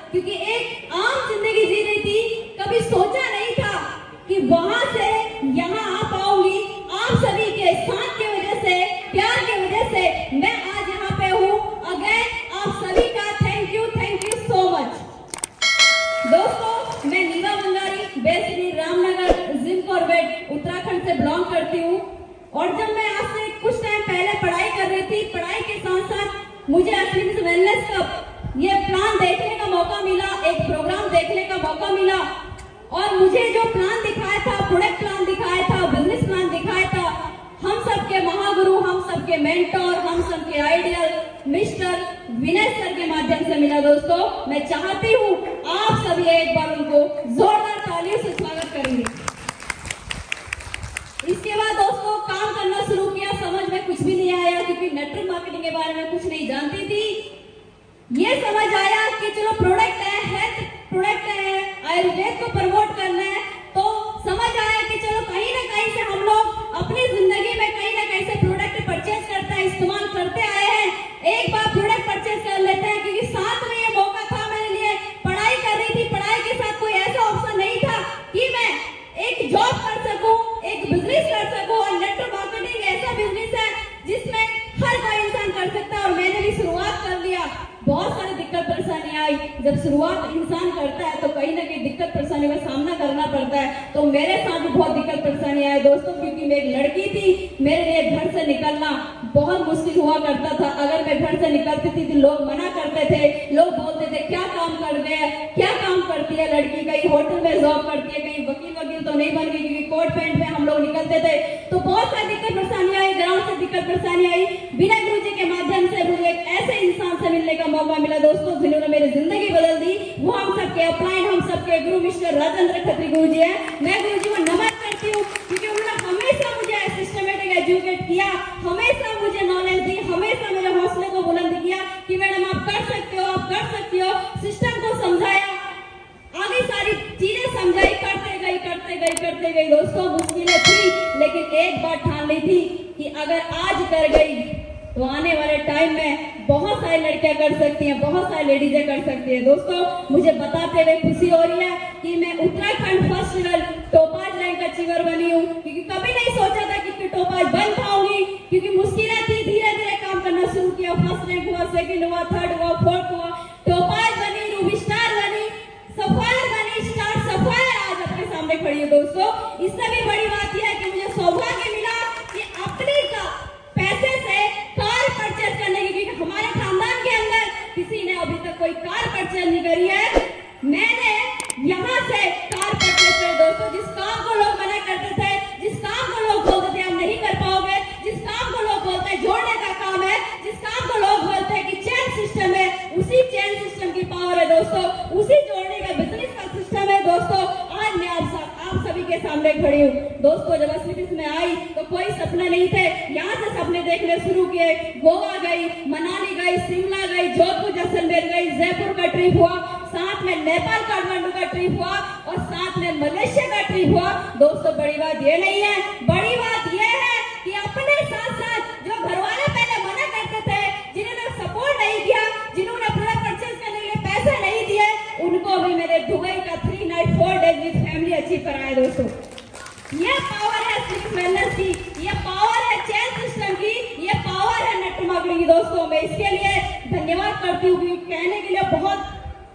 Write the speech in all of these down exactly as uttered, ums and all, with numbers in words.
क्योंकि एक आम जिंदगी जी रही थी। कभी सोचा नहीं था कि वहां से यहाँ आ पाऊंगी। आप सभी के साथ की वजह से, प्यार की वजह से मैं आज यहाँ पे हूँ। अगेन आप सभी का thank you, thank you so much. दोस्तों, मैं Neeva Bangari basically Ramnagar Jim Corbett Uttarakhand से बिलोंग करती हूँ। और जब मैं आज से कुछ टाइम पहले पढ़ाई कर रही थी, पढ़ाई के साथ साथ मुझे एथलीट्स वेलनेस कप ये प्लान देखने का मौका मिला, एक प्रोग्राम देखने का मौका मिला। और मुझे जो प्लान दिखाया था, प्रोडक्ट प्लान दिखाया था, बिजनेस प्लान दिखाया था, हम सबके महागुरु, हम सबके मेंटोर, हम सबके आइडियल मिस्टर विनय सर के माध्यम से मिला। दोस्तों, मैं चाहती हूँ आप सभी एक बार उनको जोरदार तालियों से स्वागत करेंगे। इसके बाद दोस्तों काम करना शुरू किया। समझ में कुछ भी नहीं आया क्योंकि नेटवर्क मार्केटिंग के बारे में कुछ नहीं जानती थी। ये समझ आया कि चलो प्रोडक्ट है, हेल्थ प्रोडक्ट है, आयुर्वेद को प्रमोट करना है, तो समझ आया कि चलो कहीं ना कहीं से हम लोग अपनी जिंदगी में कहीं ना कहीं से प्रोडक्ट परचेज करते हैं, इस्तेमाल करते आए हैं। एक बार प्रोडक्ट परचेज कर लेते हैं, क्योंकि साथ में ये मौका था मेरे लिए। पढ़ाई कर रही थी, पढ़ाई के साथ कोई ऐसा ऑप्शन नहीं था कि मैं एक जॉब कर सकूं, एक बिजनेस कर सकूं। और नेटवर्क मार्केटिंग ऐसा बिजनेस है जिसमें हर कोई इंसान कर सकता है। और मैंने भी शुरुआत कर लिया। बहुत सारी दिक्कत परेशानी आई। जब शुरुआत इंसान करता है तो कहीं ना कहीं दिक्कत परेशानी का सामना करना पड़ता है। तो मेरे साथ भी बहुत दिक्कत परेशानी आई दोस्तों, क्योंकि मैं एक लड़की थी। मेरे लिए घर से निकलना बहुत मुश्किल हुआ करता था। अगर मैं घर से निकलती थी तो लोग मना करते थे, लोग बोलते थे क्या काम कर रहे हैं, क्या काम करती है लड़की, कहीं होटल में जॉब करती है, कहीं वकील वकील तो नहीं बन गई, क्योंकि कोट पैंट में हम लोग निकलते थे। तो बहुत सारी दिक्कत परेशानी आई, ग्राउंड से दिक्कत परेशानी आई। विनय गुरु जी के माध्यम से मुझे एक ऐसे इंसान से मिलने का मौका मिला दोस्तों, जिन्होंने मेरी जिंदगी बदल दी। वो हम सबके अपलाइन, हम सबके गुरु मिस्टर राजेंद्र खत्री गुरु जी है। मैं गुरु जी को नमन करती हूँ, क्योंकि उन्होंने हमेशा मुझे सिस्टमेटिक एजुकेट किया, हमेशा मुझे नॉलेज दी, हमेशा मेरे हौसले को बुलंद किया कि मैडम आप कर सकते हो, आप कर सकती हो। सिस्टम को समझाया, आगे सारी चीजें समझाई, करते गई करते गई करते गई दोस्तों। मुश्किलें थी, लेकिन एक बात ठान ली थी कि अगर आज कर गई तो आने वाले टाइम में बहुत सारी लड़कियां कर सकती हैं, बहुत सारी लेडीजें कर सकती हैं। दोस्तों, मुझे बताते हुए खुशी हो रही है कि मैं Uttarakhand first level topaz rank achiever बनी हूँ, क्योंकि कभी नहीं सोचा था कि टोपाज बन पाऊंगी, क्योंकि मुश्किलें थी। धीरे धीरे काम करना शुरू किया, फर्स्ट रैंक हुआ, सेकंड हुआ, थर्ड हुआ, फोर्थ हुआ, टोपाज बनी, रूबी स्टार बनी, सफायर बनी, स्टार सफायर आज अपने सामने खड़ी है। दोस्तों, इससे भी बड़ी बात यह है कि मुझे सौभाग्य मिला कि अपने का पैसे से कार परचेज करने की, क्योंकि हमारे खानदान के अंदर किसी ने अभी तक कोई कार परचेज नहीं करी है। मैंने यहाँ से कार परचेज कर दोस्तों। जिस काम को लोग मना करते थे, जिस काम को लोग बोलते थे आप नहीं कर पाओगे, जिस काम को लोग बोलते हैं जोड़ने का काम है, जिस काम को लोग बोलते हैं कि चेन सिस्टम है, उसी चेन सिस्टम की पावर है दोस्तों, उसी जोड़ने का बिजनेस का सिस्टम है दोस्तों। आज मैं आप आप सभी के सामने खड़ी हूँ दोस्तों। जब असलियत में आई तो कोई सपने नहीं थे, यहाँ से सपने देखने शुरू किए। गोवा गई, मनाली गई, शिमला गई, जोधपुर जैसलमेर गई, जयपुर का ट्रिप हुआ, साथ में नेपाल काठमांडू का ट्रिप हुआ, और साथ में मलेशिया का ट्रिप हुआ। दोस्तों, बड़ी बात ये नहीं है, बड़ी बात ये है कि अपने साथ साथ जो घर वाले पहले मना करते थे, जिन्होंने सपोर्ट नहीं किया, जिन्होंने प्रोडक्ट परचेज करने के लिए पैसे नहीं दिए, उनको भी मेरे दुबई का three night four days with family achieve कराया। दोस्तों, ये पावर है सिर्फ वेलनेस की, ये पावर है चेन सिस्टम की, ये पावर है नेटवर्क मार्केटिंग की। दोस्तों, मैं इसके लिए धन्यवाद करती हूँ, क्योंकि कहने के लिए बहुत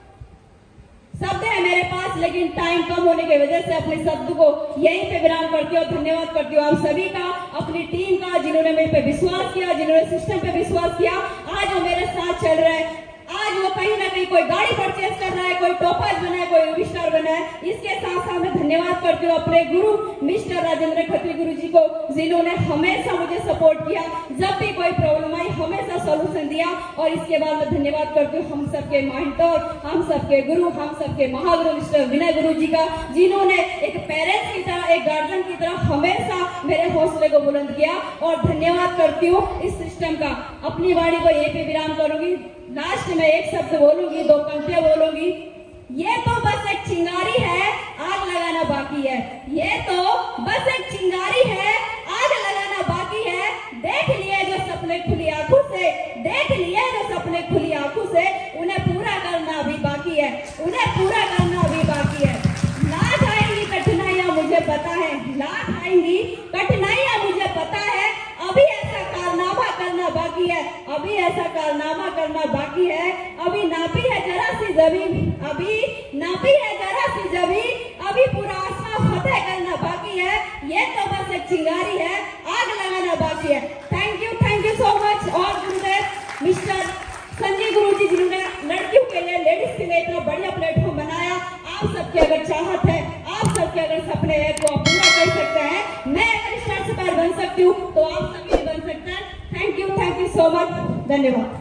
शब्द है मेरे पास, लेकिन टाइम कम होने की वजह से अपने शब्द को यहीं पे विराम करती हूँ। धन्यवाद करती हूँ आप सभी का, अपनी टीम का, जिन्होंने मेरे पे विश्वास किया, जिन्होंने सिस्टम पे विश्वास किया। आज वो मेरे साथ चल रहे हैं, आज वो कहीं ना कहीं कोई गाड़ी परचेज कर रहा है, कोई टोपाज बना है, कोई रूबी स्टार बना है। इसके साथ साथ मैं धन्यवाद करती हूँ अपने गुरु मिस्टर राजेंद्र खत्री गुरु जी को, जिन्होंने हमेशा मुझे सपोर्ट किया, जब भी कोई प्रॉब्लम आई हमेशा सॉल्यूशन दिया। और इसके बाद मैं धन्यवाद करती हूँ हम सबके मेंटर, हम सबके गुरु, हम सबके महागुरु मिस्टर विनय गुरु जी का, जिन्होंने एक पेरेंट्स की तरह, एक गार्जियन की तरह हमेशा मेरे हौसले को बुलंद किया। और धन्यवाद करती हूँ इस सिस्टम का। अपनी वाणी को यहीं पे विराम करूंगी। लास्ट में एक शब्द बोलूंगी, दो पंक्तियां बोलूंगी। ये तो बस एक चिंगारी है, आग लगाना बाकी है। ये तो बस एक चिंगारी है, आग लगाना बाकी है। देख लिए जो सपने खुली आंखों से, देख लिए जो सपने खुली आंखों से, उन्हें पूरा करना अभी बाकी है। है, उन्हें पूरा करना अभी बाकी है। लाख आएंगी कठिनाइयां मुझे पता है, लाख आएंगी कठिनाइयां मुझे पता है, अभी ऐसा कारनामा करना बाकी है, अभी ऐसा कारनामा करना बाकी है। अभी नापी है जरा सी जमीन, अभी नापी है जरा सी जमीन, अभी पूरा आसमान फतेह करना बाकी है। ये तो बस एक चिंगारी है, आग लगाना बाकी है। Thank you, thank you so much. और गुरुदेव मिस्टर संजय गुरु जी जिन्होंने लड़कियों के लिए, लेडीज के लिए इतना बढ़िया प्लेटफॉर्म बनाया। आप सबके अगर चाहत है, आप सबके अगर सपने हैं तो आप पूरा कर सकते हैं। मैं अगर स्टार स्टार बन सकती हूँ तो आप सभी भी बन सकते हैं। Thank you, thank you so much, धन्यवाद।